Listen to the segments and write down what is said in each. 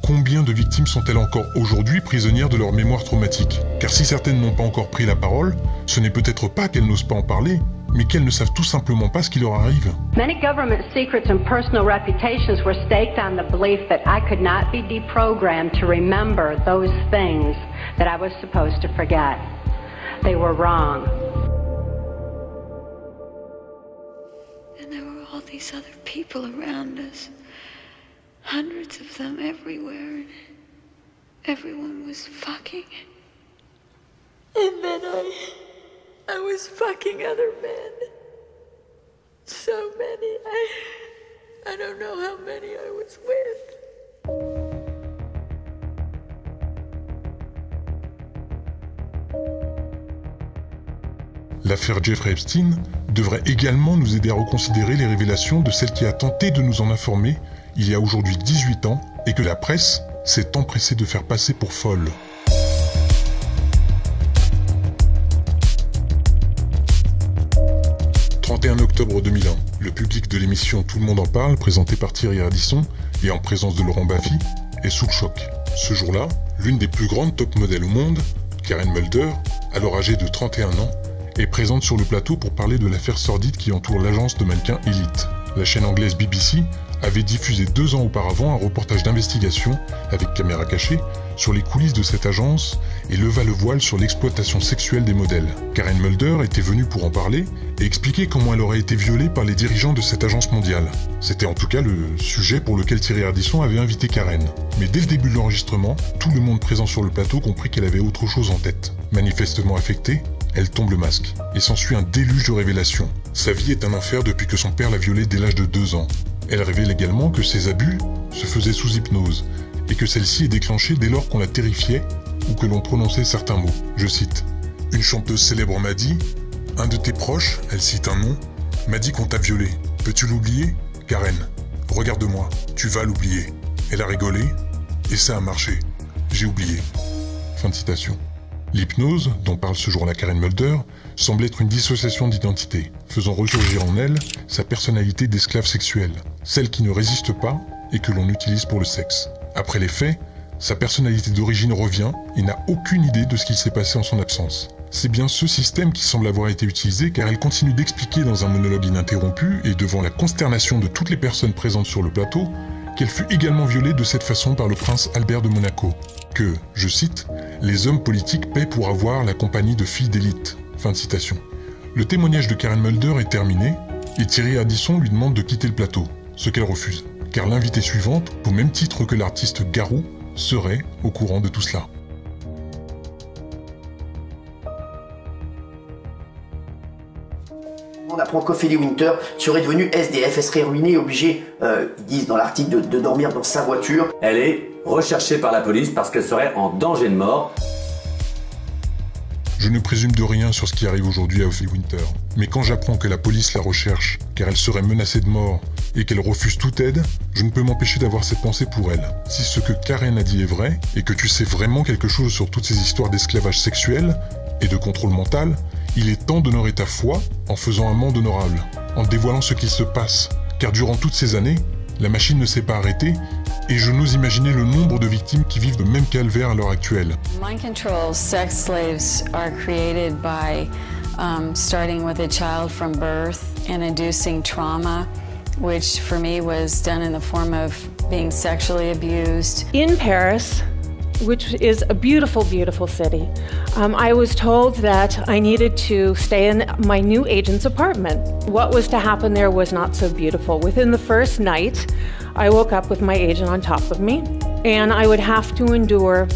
combien de victimes sont-elles encore aujourd'hui prisonnières de leur mémoire traumatique? Car si certaines n'ont pas encore pris la parole, ce n'est peut-être pas qu'elles n'osent pas en parler, mais qu'elles ne savent tout simplement pas ce qui leur arrive. Many government secrets and personal reputations were staked on the belief that I could not be deprogrammed to remember those things that I was supposed to forget. They were wrong. And there were all these other people around us. Hundreds of them everywhere. Everyone was fucking. And then I was fucking other men. So many. I don't know how many I was with. L'affaire Jeffrey Epstein devrait également nous aider à reconsidérer les révélations de celle qui a tenté de nous en informer il y a aujourd'hui 18 ans et que la presse s'est empressée de faire passer pour folle. « 31 octobre 2001, le public de l'émission Tout le monde en parle, présentée par Thierry Ardisson et en présence de Laurent Baffy, est sous le choc. Ce jour-là, l'une des plus grandes top modèles au monde, Karen Mulder, alors âgée de 31 ans, est présente sur le plateau pour parler de l'affaire sordide qui entoure l'agence de mannequins Elite. La chaîne anglaise BBC avait diffusé 2 ans auparavant un reportage d'investigation, avec caméra cachée, sur les coulisses de cette agence et leva le voile sur l'exploitation sexuelle des modèles. Karen Mulder était venue pour en parler et expliquer comment elle aurait été violée par les dirigeants de cette agence mondiale. C'était en tout cas le sujet pour lequel Thierry Ardisson avait invité Karen. Mais dès le début de l'enregistrement, tout le monde présent sur le plateau comprit qu'elle avait autre chose en tête. Manifestement affectée, elle tombe le masque, et s'ensuit un déluge de révélations. Sa vie est un enfer depuis que son père l'a violée dès l'âge de 2 ans. Elle révèle également que ses abus se faisaient sous hypnose, et que celle-ci est déclenchée dès lors qu'on la terrifiait ou que l'on prononçait certains mots. Je cite. « Une chanteuse célèbre m'a dit, un de tes proches, elle cite un nom, m'a dit qu'on t'a violé. Peux-tu l'oublier? Karen, regarde-moi, tu vas l'oublier. » Elle a rigolé, et ça a marché. J'ai oublié. Fin de citation. L'hypnose, dont parle ce jour-là Karen Mulder, semble être une dissociation d'identité, faisant ressurgir en elle sa personnalité d'esclave sexuelle, celle qui ne résiste pas et que l'on utilise pour le sexe. Après les faits, sa personnalité d'origine revient et n'a aucune idée de ce qu'il s'est passé en son absence. C'est bien ce système qui semble avoir été utilisé car elle continue d'expliquer dans un monologue ininterrompu et devant la consternation de toutes les personnes présentes sur le plateau qu'elle fut également violée de cette façon par le prince Albert de Monaco, que, je cite, « les hommes politiques paient pour avoir la compagnie de filles d'élite ». Fin de citation. Le témoignage de Karen Mulder est terminé et Thierry Ardisson lui demande de quitter le plateau, ce qu'elle refuse, car l'invitée suivante, au même titre que l'artiste Garou, serait au courant de tout cela. On apprend qu'Ophélie Winter serait devenue SDF, elle serait ruinée et obligée, ils disent dans l'article, de dormir dans sa voiture. Elle est recherchée par la police parce qu'elle serait en danger de mort. Je ne présume de rien sur ce qui arrive aujourd'hui à Ophélie Winter, mais quand j'apprends que la police la recherche car elle serait menacée de mort et qu'elle refuse toute aide, je ne peux m'empêcher d'avoir cette pensée pour elle. Si ce que Karen a dit est vrai, et que tu sais vraiment quelque chose sur toutes ces histoires d'esclavage sexuel et de contrôle mental, il est temps d'honorer ta foi en faisant un monde honorable, en dévoilant ce qu'il se passe, car durant toutes ces années, la machine ne s'est pas arrêtée, et je n'ose imaginer le nombre de victimes qui vivent le même calvaire à l'heure actuelle. Mind control sex slaves are created by starting with a child from birth and inducing trauma, which for me was done in the form of being sexually abused. In Paris, which is a beautiful, beautiful city, I was told that I needed to stay in my new agent's apartment. What was to happen there was not so beautiful. Within the first night, I woke up with my agent on top of me, and I would have to endure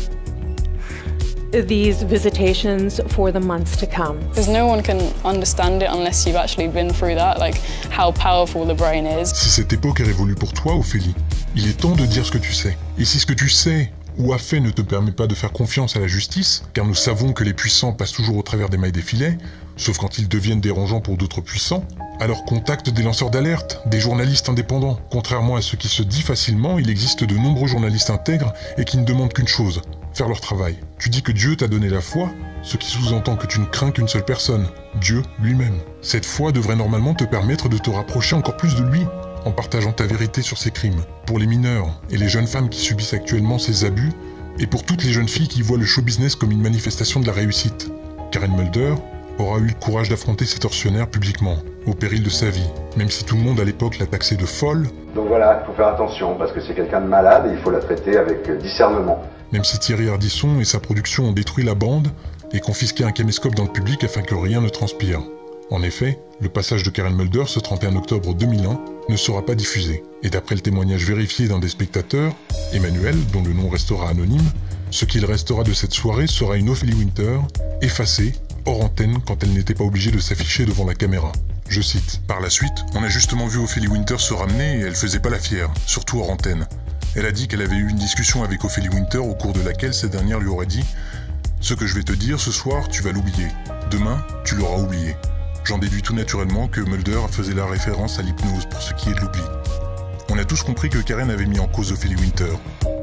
these visitations for the months to come. Because no one can understand it unless you've actually been through that, like how powerful the brain is. Si cette époque est révolue pour toi, Ophélie, il est temps de dire ce que tu sais. Et si ce que tu sais ou a fait ne te permet pas de faire confiance à la justice, car nous savons que les puissants passent toujours au travers des mailles des filets, sauf quand ils deviennent dérangeants pour d'autres puissants, alors contacte des lanceurs d'alerte, des journalistes indépendants. Contrairement à ce qui se dit facilement, il existe de nombreux journalistes intègres et qui ne demandent qu'une chose, faire leur travail. Tu dis que Dieu t'a donné la foi, ce qui sous-entend que tu ne crains qu'une seule personne, Dieu lui-même. Cette foi devrait normalement te permettre de te rapprocher encore plus de lui, en partageant ta vérité sur ces crimes, pour les mineurs et les jeunes femmes qui subissent actuellement ces abus, et pour toutes les jeunes filles qui voient le show business comme une manifestation de la réussite. Karen Mulder aura eu le courage d'affronter ces tortionnaires publiquement, au péril de sa vie, même si tout le monde à l'époque l'a taxée de folle. Donc voilà, il faut faire attention, parce que c'est quelqu'un de malade et il faut la traiter avec discernement. Même si Thierry Ardisson et sa production ont détruit la bande et confisqué un caméscope dans le public afin que rien ne transpire. En effet, le passage de Karen Mulder ce 31 octobre 2001 ne sera pas diffusé. Et d'après le témoignage vérifié d'un des spectateurs, Emmanuel, dont le nom restera anonyme, ce qu'il restera de cette soirée sera une Ophélie Winter, effacée, hors antenne quand elle n'était pas obligée de s'afficher devant la caméra. Je cite. Par la suite, on a justement vu Ophélie Winter se ramener et elle faisait pas la fière, surtout hors antenne. Elle a dit qu'elle avait eu une discussion avec Ophélie Winter au cours de laquelle cette dernière lui aurait dit « Ce que je vais te dire ce soir, tu vas l'oublier. Demain, tu l'auras oublié. » J'en déduis tout naturellement que Mulder faisait la référence à l'hypnose pour ce qui est de l'oubli. On a tous compris que Karen avait mis en cause Ophélie Winter.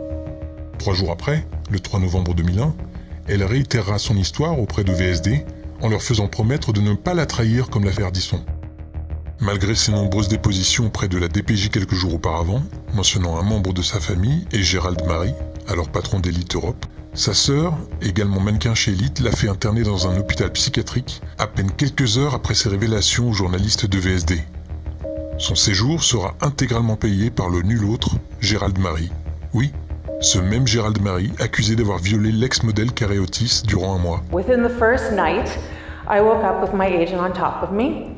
3 jours après, le 3 novembre 2001, elle réitérera son histoire auprès de VSD en leur faisant promettre de ne pas la trahir comme l'affaire Ardisson. Malgré ses nombreuses dépositions auprès de la DPJ quelques jours auparavant, mentionnant un membre de sa famille et Gérald Marie, alors patron d'Elite Europe, sa sœur, également mannequin chez Elite, l'a fait interner dans un hôpital psychiatrique à peine quelques heures après ses révélations aux journalistes de VSD. Son séjour sera intégralement payé par le nul autre, Gérald Marie. Oui, ce même Gérald Marie, accusé d'avoir violé l'ex-modèle Carré Otis durant un mois. Within the first night, I woke up with my agent on top of me,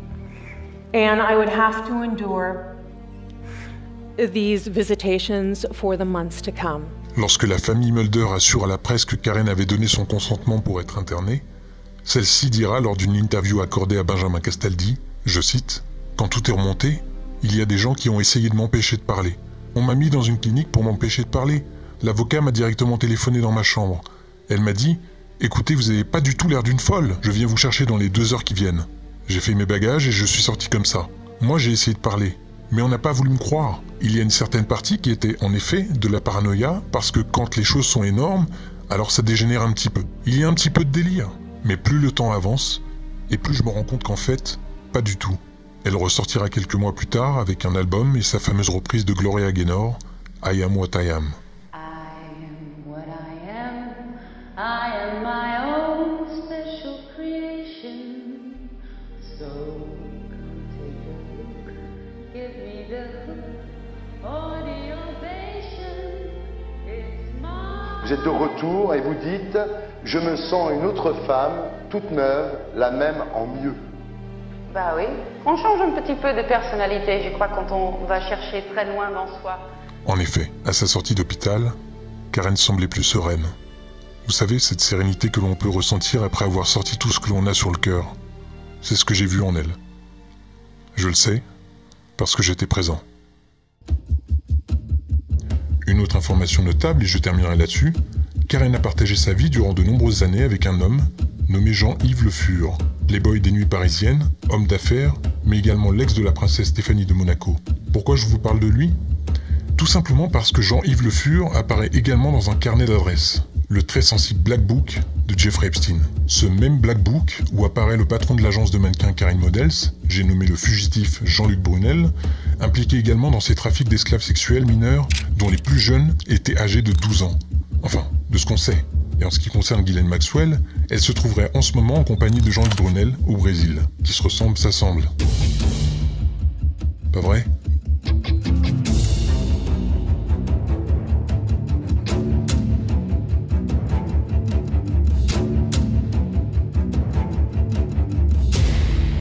and I would have to endure these visitations for the months to come. Lorsque la famille Mulder assure à la presse que Karen avait donné son consentement pour être internée, celle-ci dira lors d'une interview accordée à Benjamin Castaldi, je cite, « Quand tout est remonté, il y a des gens qui ont essayé de m'empêcher de parler. On m'a mis dans une clinique pour m'empêcher de parler. L'avocat m'a directement téléphoné dans ma chambre. Elle m'a dit « Écoutez, vous n'avez pas du tout l'air d'une folle. Je viens vous chercher dans les 2 heures qui viennent. » J'ai fait mes bagages et je suis sorti comme ça. Moi, j'ai essayé de parler. Mais on n'a pas voulu me croire. Il y a une certaine partie qui était en effet de la paranoïa, parce que quand les choses sont énormes, alors ça dégénère un petit peu. Il y a un petit peu de délire. Mais plus le temps avance, et plus je me rends compte qu'en fait, pas du tout. Elle ressortira quelques mois plus tard avec un album et sa fameuse reprise de Gloria Gaynor, I Am What I Am. I am what I am. I am my own special creation. So come take a look. Give me the hook or the ovation. It's mine. Vous êtes de retour et vous dites « Je me sens une autre femme, toute neuve, la même en mieux ». Bah oui, on change un petit peu de personnalité, je crois, quand on va chercher très loin dans soi. En effet, à sa sortie d'hôpital, Karen semblait plus sereine. Vous savez, cette sérénité que l'on peut ressentir après avoir sorti tout ce que l'on a sur le cœur. C'est ce que j'ai vu en elle. Je le sais, parce que j'étais présent. Une autre information notable, et je terminerai là-dessus, Karen a partagé sa vie durant de nombreuses années avec un homme nommé Jean-Yves Le Fur, playboy des nuits parisiennes, homme d'affaires, mais également l'ex de la princesse Stéphanie de Monaco. Pourquoi je vous parle de lui? Tout simplement parce que Jean-Yves Le Fur apparaît également dans un carnet d'adresses, le très sensible Black Book de Jeffrey Epstein. Ce même Black Book, où apparaît le patron de l'agence de mannequins Karen Models, j'ai nommé le fugitif Jean-Luc Brunel, impliqué également dans ces trafics d'esclaves sexuels mineurs dont les plus jeunes étaient âgés de 12 ans. Enfin, de ce qu'on sait. Et en ce qui concerne Ghislaine Maxwell, elle se trouverait en ce moment en compagnie de Jean-Luc Brunel au Brésil, qui se ressemblent, s'assemblent. Pas vrai ?